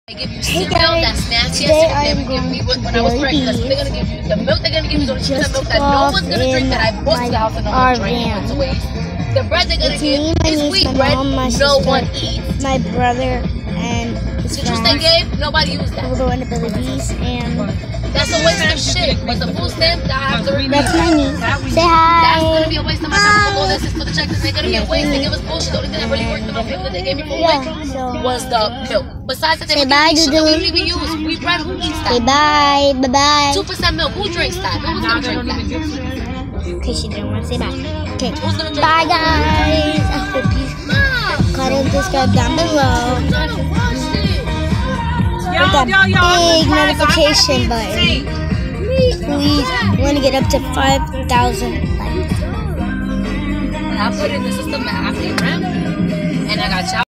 They give you cereal that's nasty as shit. They would give me when I was pregnant. They're gonna give you the milk. They're gonna give you the milk that no one's gonna drink. That I bought to the house and no one's drinking it to waste. The bread they're gonna give is wheat bread. No one eats. My brother and his the juice they gave, nobody used that. All the inabilities and that's a waste of shit. But the food stamp, I have to remember. That's my niece. Say hi. That's gonna be a waste of my time. All this is for the check. They're gonna be a waste. They give us bullshit. The only thing that really worked in my family that they gave me for weight was the milk. Besides that, they would give me shit that we don't even use. Wheat bread, who eats that? Say bye. Bye-bye. 2% milk, who drinks that? No one's gonna drink that. Okay, she didn't want to say bye. Okay. Who's gonna drink bye, guys. I hope you comment and subscribe down below. Hit that big notification button. Please, we want to get up to 5,000 likes. I put in the system that I pay rent, and I got